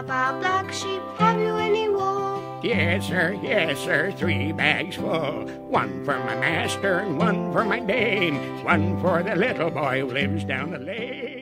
of our black sheep, have you any wool? Yes, sir, 3 bags full. 1 for my master and 1 for my dame. 1 for the little boy who lives down the lane.